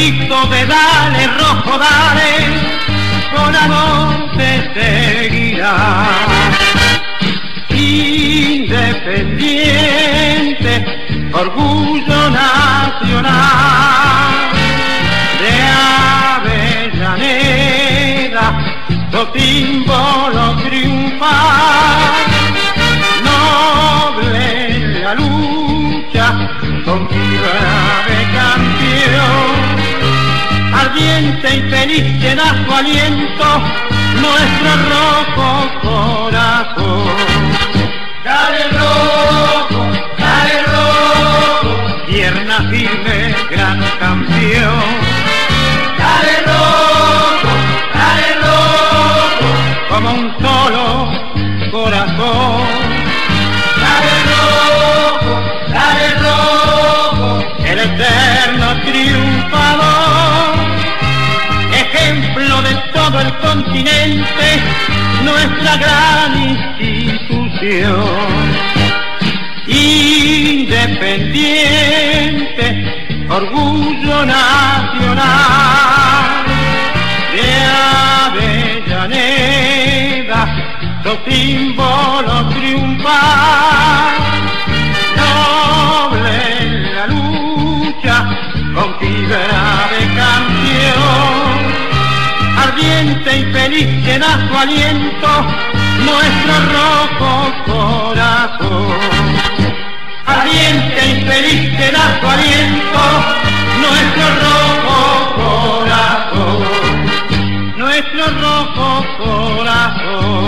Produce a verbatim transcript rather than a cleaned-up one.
grito de dale, rojo, dale, con amor te seguirá. Independiente, orgullo nacional, de Avellaneda, tu símbolo triunfal, noble la lucha, con fibra de campeón, ardiente y feliz llena su aliento, nuestro rojo corazón. Dale rojo, dale rojo, pierna firme, gran campeón. Dale rojo, dale rojo, como un solo corazón. Dale rojo, dale rojo, el eterno triunfador, ejemplo de todo el continente, nuestra gran institución. Independiente, orgullo nacional, de Avellaneda, tu símbolo triunfal, noble la lucha, con fibra de campeón, ardiente y feliz llena su aliento, nuestro rojo corazón. Ardiente y feliz llena su aliento, nuestro rojo corazón, nuestro rojo corazón.